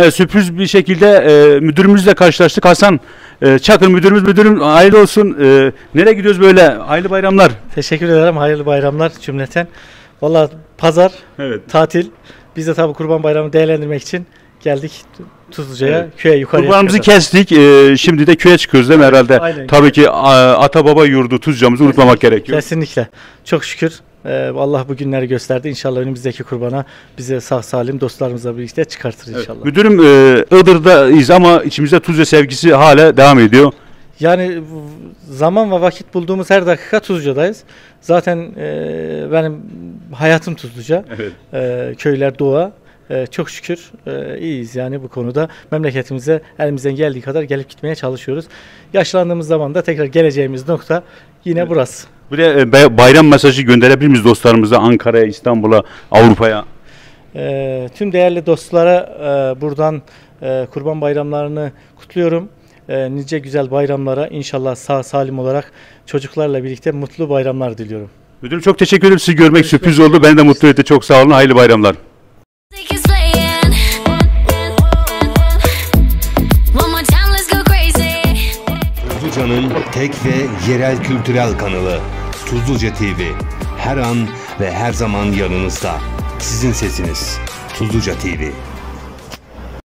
Evet, sürpriz bir şekilde müdürümüzle karşılaştık. Hasan Çakır müdürümüz. Müdürüm hayırlı olsun. Nereye gidiyoruz böyle? Hayırlı bayramlar. Teşekkür ederim. Hayırlı bayramlar cümleten. Vallahi pazar, Evet. tatil. Biz de tabii Kurban Bayramı değerlendirmek için geldik Tuzluca'ya, Evet. köye yukarıya. Kurbanımızı kadar. kestik. Şimdi de köye çıkıyoruz değil mi herhalde? Aynen. Tabii ki ata baba yurdu Tuzca'mızı unutmamak gerekiyor. Kesinlikle. Çok şükür. Allah bu günleri gösterdi. İnşallah önümüzdeki kurbana bize sağ salim dostlarımızla birlikte çıkartır inşallah. Evet. Müdürüm Iğdır'dayız ama içimizde Tuzca sevgisi hala devam ediyor. Yani zaman ve vakit bulduğumuz her dakika Tuzluca'dayız. Zaten benim hayatım Tuzluca. Evet. Köyler, doğa. Çok şükür iyiyiz yani bu konuda. Memleketimize elimizden geldiği kadar gelip gitmeye çalışıyoruz. Yaşlandığımız zaman da tekrar geleceğimiz nokta yine burası. Bir de bayram mesajı gönderebilir miyiz dostlarımıza Ankara'ya, İstanbul'a, Avrupa'ya? Tüm değerli dostlara buradan Kurban Bayramlarını kutluyorum. Nice güzel bayramlara inşallah sağ salim olarak çocuklarla birlikte mutlu bayramlar diliyorum. Müdürüm çok teşekkür ederim. Sizi görmek sürpriz oldu. Beni de mutlu etti. Çok sağ olun. Hayırlı bayramlar. Tuzluca'nın tek ve yerel kültürel kanalı Tuzluca TV. Her an ve her zaman yanınızda. Sizin sesiniz. Tuzluca TV.